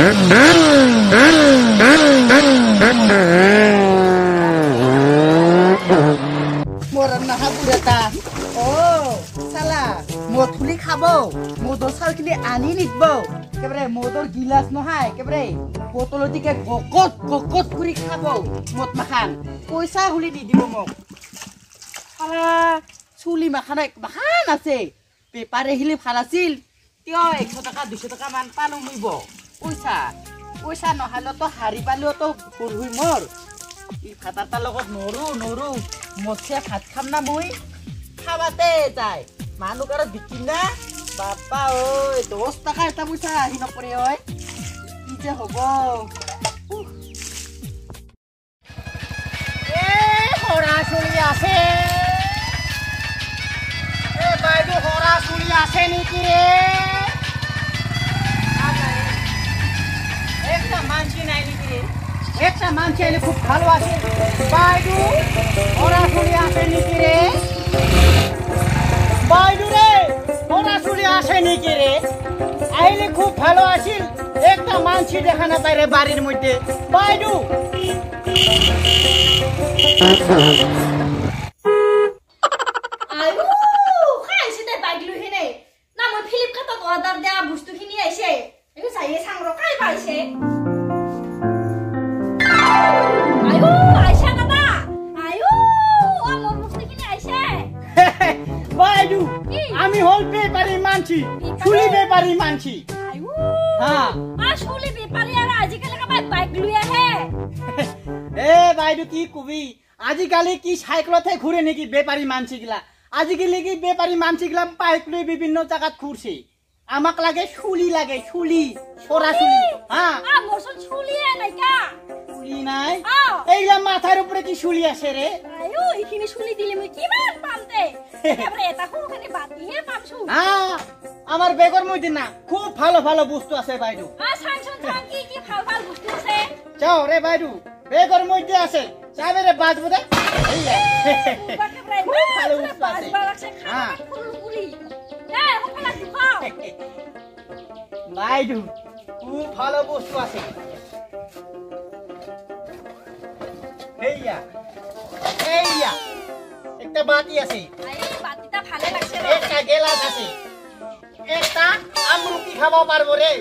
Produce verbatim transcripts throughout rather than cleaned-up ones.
Moran na habulata. Oh, salah. Mod khuli khabo. Modor sal kini ani nitbo. Kebre modor gilas no hai. Kebre botol dike gokot gokot kuri khabo. Mod makan. Poisa huli di dibo mok. Ala chuli makhana makan ase. Pepare hili phalasil. Tio one hundred taka two hundred taka man panu muibo. Poisa. Poisa no halo to hari palu to kurhui mor. ই ভাতাটা লগত নৰু নৰু মছে ভাত খাম না মই খাবাতে যায় মানুহ কাৰ বিকিম না বাপা ঐ দহ টাকা এটা পইচা আহি নপৰে ঐ কি যে হ'ব এ হৰা চলি আছে এ বাইদু হৰা চলি আছে নেকি ৰে একটা মানছি নাই নেকি রে একটা মানছি আইলে খুব ভালো আছে বাইদু ওরা চলে আসে নাকি রে বাইদু রে ওরা চলে আসে নাকি রে আইলে খুব ভালো আছিল একটা মানছি দেখা না পাই রে বাড়ির মধ্যে বাইদু আইও খাইছে দে বাইগলু হেনে না মই ফ্লিপকার্টত অর্ডার দেয়া বস্তুখিনি আইছে এগো চাইয়ে সাংৰ কাই পাইছে আইও আইছা দাদা আইও ও মোর বস্তুখিনি আইছে বাইদু আমি হল বেপারি মানছি চুলি বেপারি মানছি আইও হ্যাঁ আ চুলি বেপারি আর আজিকালি কাবাই বাইগলু আহে এ বাইদু কি কবি আজিকালি কি সাইকেলতে ঘুরে নাকি বেপারি মানছি গিলা আজিকালি কি বেপারি মানছি গিলা বাইক লৈ বিভিন্ন জায়গাত ঘুরছে আমাক লাগে চুলি লাগে চুলি সরা চুলি হ্যাঁ আ মোরসন চুলিয়ে নাইকা চুলি নাই এইলা মাথার উপরে কি চুলি আছে রে আইও ইখিনি চুলি দিলে মই কিমান পামতে এবারে এটা কোখানে বাতিয়ে পামছু হ্যাঁ আমার বেগর মধ্যে না খুব ভালো ভালো বস্তু আছে বাইদু আ সানসন সান কি কি ভাল ভাল বস্তু আছে যাও রে বাইদু বেগর মধ্যে আছে যাবে রে বাজবো দে এইলা বাকে প্রায় ভালো বস্তু আছে বাজবা লাগছে খানা ফুলপুরি এ হপলা দিখাও বাইদু খুব ভালো বস্তু আছে এইয়া এইয়া একটা বাতি আছে আই বাতিটা ভালে লাগছে রে একটা গেলাস আছে একটা আমলকি খাওয়া পারবো রে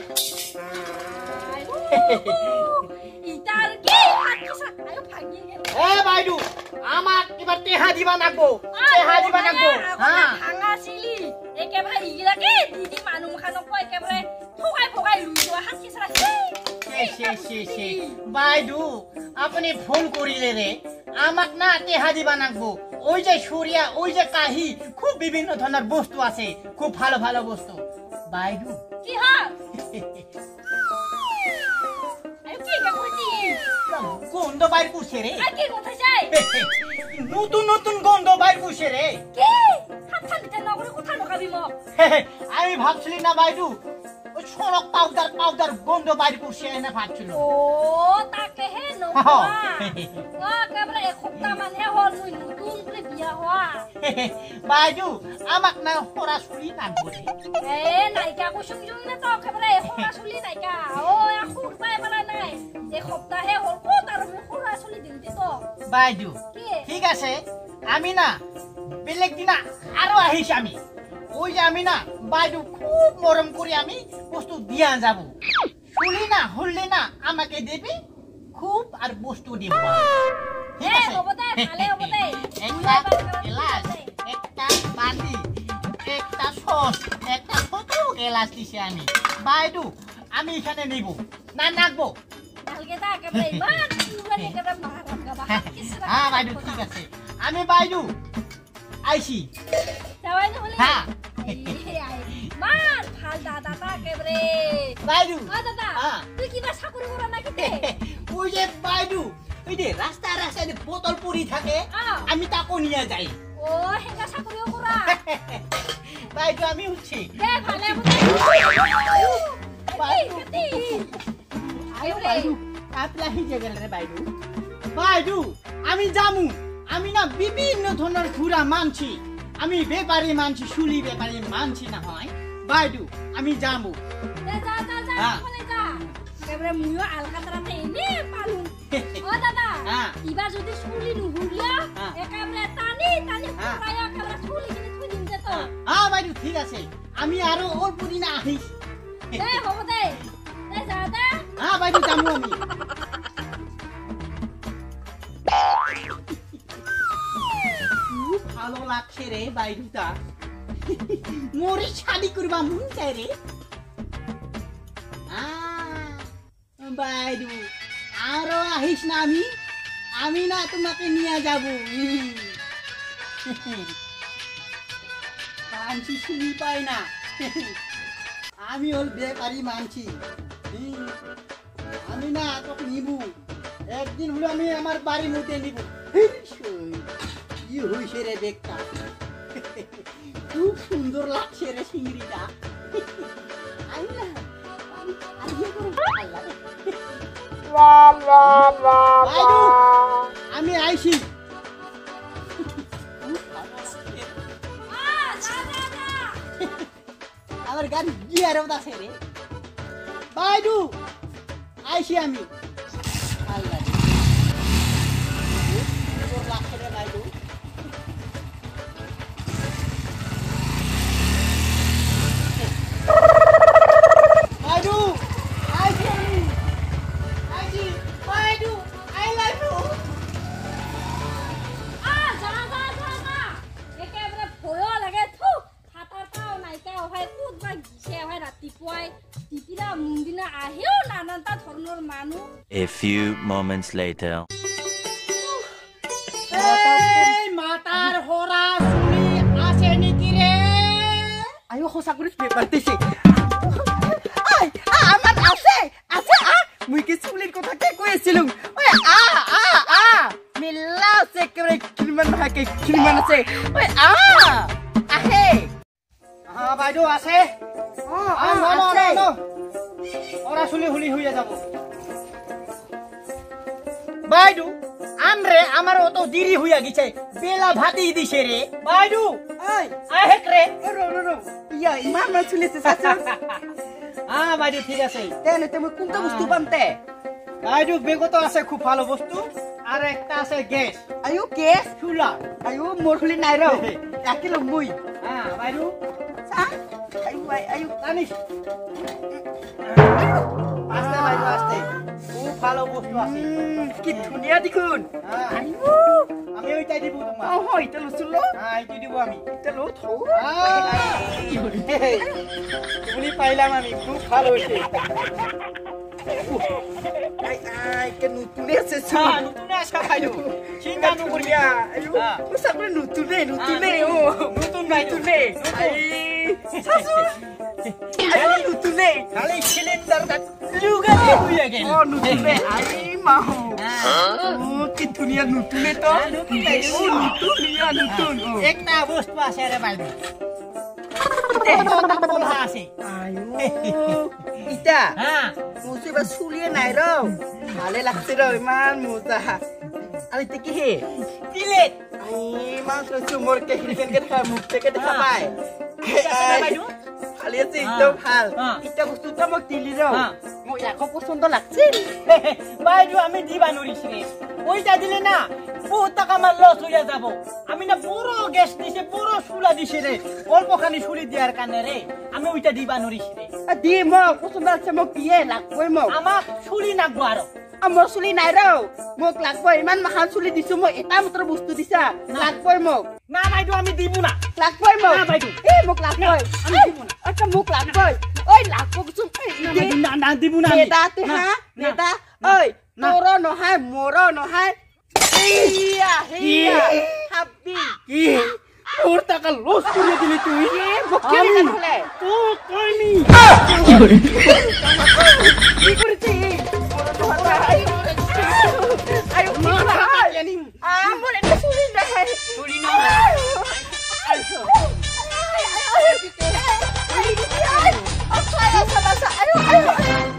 ইটার কি হাকিসা আয়ো ভাগি গেল এ বাইদু আমাক এবার টেহা দিবা নাগবো টেহা দিবা নাগবো হ্যাঁ ভাঙা ছিলি একেবারে ইগিলাকে দিদি মানুহ খানক কয় একেবারে ফগাই ফগাই লুই যোৱা হাকিসা সে সে সে সে বাইদু আপনি ভুল করিলে রে আমাক না টেহা দিবা নাগবো ওই যে সুরিয়া ওই যে কাহি খুব বিভিন্ন ধরনের বস্তু আছে খুব ভালো ভালো বস্তু বাইদু কি হল আয়ো কি কা কইতি গন্ধ বাইর করছে রে আর কি কথা চাই নতুন নতুন গন্ধ বাইর করছে রে কি হাত দিতে নগরে কথা নকাবি মক আমি ভাবছিলি না বাইদু ওই সড়ক পাউডার পাউডার গন্ধ বাইর করছে না ভাবছিল ও তাকে হে নবা ও কেবলে এক সপ্তাহ মানে হল মুই নতুন করে বিয়া হওয়া বাইদু আমাক না সরাসরি নাগবো এ নাইকা কুসুম জুই না তো কেবলে সরাসরি নাইকা ও এখন পাই পারা নাই এক সপ্তাহে হল কত আর সরাসরি দিনতে তো বাইদু কি ঠিক আছে আমি না বেলেগ দিনা আরো আহিছ আমি ওই যে আমি না বাইদু খুব মরম করি আমি বস্তু দিয়া যাব শুনি না হললে না আমাকে দেবে খুব আর বস্তু দিব ঠিক এ আছে হবতে ভালে হবতে একটা গ্লাস একটা বাটি একটা সস একটা ছোট গ্লাস দিছি আমি বাইদু আমি এখানে নিব না নাগবো কালকে তা কেবলে ইমান পুরানি কেবলে মারাম গাবা কিসরা হ্যাঁ বাইদু ঠিক আছে আমি বাইদু আইছি যাওয়াই না হলে হ্যাঁ মান ভাল দাদা তা কেবরে বাইদু ও দাদা তুই কিবা চাকরি করা নাকি তে ওই যে বাইদু ওই যে রাস্তা রাস্তায় বোতল পড়ি থাকে আমি তাকে নিয়ে যাই ও হেঙ্গা চাকরিও করা বাইদু আমি উঠছি দে ভালে বাইদু কেতি আয়ো বাইদু কাপলা হিজে গেল রে বাইদু বাইদু আমি জামু আমি না বিভিন্ন ধরনের ঘুরা মানছি আমি বেপারি মানছি শুলি বেপারি মানছি না হয় বাইদু আমি জামু যা যা যা হ্যাঁ। ওখানে যা একেবাৰে ময়ো আলকাতৰাতে এনে পালো অ দাদা ইবাৰ যদি চুলি নুহুলিয়া একেবাৰে টানি টানি খুৰায়া একেবাৰে চুলি কিনি থৈ দিম দে তো আ বাইদেউ ঠিক আছে আমি আৰু ওর পুদিনা আহিছ এ হ'ব দে দে যা দে আ বাইদেউ যামু আমি খুব ভালো লাগছে রে বাইদুটা মোরে শাদি করবা মন চাই রে আ বাইদু আরো আহিস না আমি আমি না তোমাকে নিয়ে যাব মানছি শুনি পাই না আমি হল বেকারি মানছি আমি না তোকে নিবু একদিন হলো আমি আমার বাড়ির মধ্যে নিব কি হইছে রে দেখতা খুব সুন্দর লাগছে রে চিংড়িটা আমি আইছি আমার গাড়ি গিয়ারও আছে রে বাইদু আইছি আমি আল্লাহ সুন্দর লাগছে রে বাইদু A few moments later. Hey, matar hora suli ase niki re. Ayo hosa kuris beberti sih. Ay, aman ase, ase ah. Mui ki sulir kotha ke koyesilum. Oy, ah, ah, ah. Milla se kore kirman ha ke kirman ase. Oy, ah. Ahe. Ah, baidu ase. Oh, ah, no, no, no, no. Ora suli huli huye jabo. বাইদু আমরে আমার অত দেরি হইয়া গেছে বেলা ভাতি দিছে রে বাইদু আই আহেক রে রো রো রো ইয়া ইমান না চলেছে সাসু আ বাইদু ঠিক আছে তেনে তুমি কোনটা বস্তু বানতে বাইদু বেগত আছে খুব ভালো বস্তু আর একটা আছে গ্যাস আয়ু গ্যাস চুলা আয়ু মোর খুলি নাই রে একিলো মুই হ্যাঁ বাইদু সা আয়ু আয়ু জানিস আস্তে বাইদু আস্তে খুব ভালো বস্তু আছে কি ধুনিয়া দেখুন আইও আমি ওইটাই দিব তোমাক ও হয় এটা লুচুল হ্যাঁ এইটা দিব আমি এটা লো থো তুমি পাইলাম আমি খুব ভালো হইছে আই আই কে নুতুনে আছে হ্যাঁ নুতুনে আছে খাইলো চিন্তা নকরিয়া আইও ও সামনে নুতুনে নুতুনে ও নুতুন নাই নুতুনে আই সাসু আই নুতুনে খালি সিলিন্ডার দা লুগা হইয়া গেল ও নুতুনে আই মাহু ও কি দুনিয়া নুতুনে তো নুতুনে ও নুতুনিয়া নুতুন একটা বস্তু আছে রে বাইদু এটা তো বলা আছে আইও ইটা হ্যাঁ মুসিবা সুলিয়ে নাই র ভালে লাগছে র ইমান মজা আর এটা কি হে প্লেট আই মাছ সুমর কে হিকেন কে খা মুখ থেকে দেখা পায় বাইদু খালি আছে এটা ভাল এটা বস্তুটা মোক দিলি র মোক ইয়াক পছন্দ লাগছে বাইদু আমি দিবা নরিস রে ওইটা দিলে না বহুত টাকা আমার লস হইয়া যাব আমি না পুরো গ্যাস দিছে পুরো সুলা দিছে রে অল্প খানি সুলি দিয়ার কানে রে আমি ওইটা দিবা নরিস রে দি মোক পছন্দ আছে মোক দিয়ে লাগবই মোক আমাক সুলি নাগবো আর আমার সুলি নাই র মোক লাগবই ইমান মাখান সুলি দিছো মই এটা মাত্র বস্তু দিছা লাগবই মোক না বাইদু আমি দিব না লাগবই মোক না বাইদু এ মোক লাগবই আমি দিব না আচ্ছা মোক লাগবই ওই লাগবো কিছু না না দিব না নেতা তুই হ্যাঁ নেতা ওই তোর নহয় মোর নহয় ইয়া ইয়া হাবি কি তোর টাকা লস করে দিলি তুই বকে দিলে তো কইনি কি করছিস আয়ো মারা জানি আমর এটা শুনি না শুনি না আইছো আচ্ছা সাবাসা আয়ো আয়ো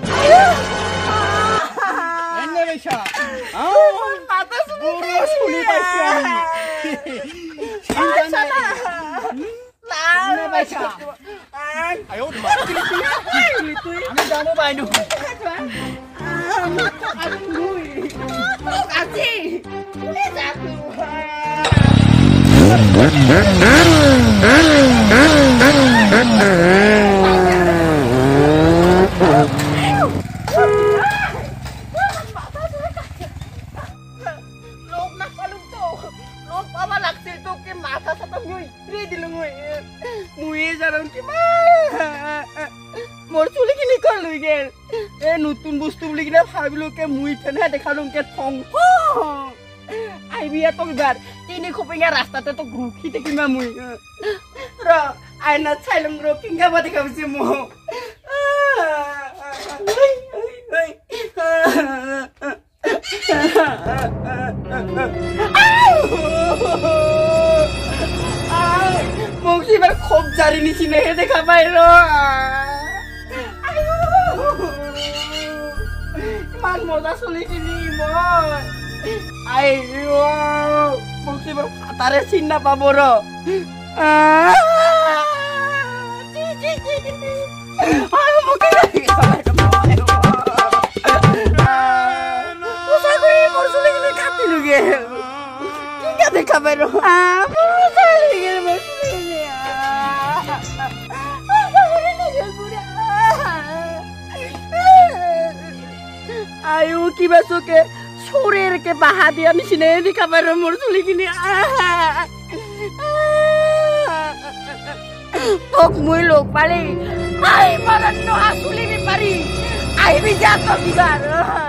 এনে রেশা আ মাথা শুনি শুনি পাইছি আমি চিন্তা নাই না না বাইছা আয়ো মা তুই আমি জানো বাইনু নতুন বস্তু বুলি কিনে ভাবিলো কে মুই ফেনে দেখালো কে থং আইবি এত এবার তিনি খুপিঙা রাস্তাতে তো গ্রুপি দেখিমা মুই র আয়না চাইলম র কিংগা বা দেখাবছি মো মোক এবার খুব জারি নিছি নে দেখা পাই র মান মজা চলিছিলি মই আই মোক কিবা ফাটাৰে চিন নাপাব ৰ কাটিলোগে কি দেখা পাই ৰ আয়ু কিবা চোকে শরীর কে বাহা দিয়া নিচিনে দেখা পাই মোর চুলি কিনি তোক মুই লোক পালি আই মারান নো আসুলি বি পারি আইবি যা তো বিগার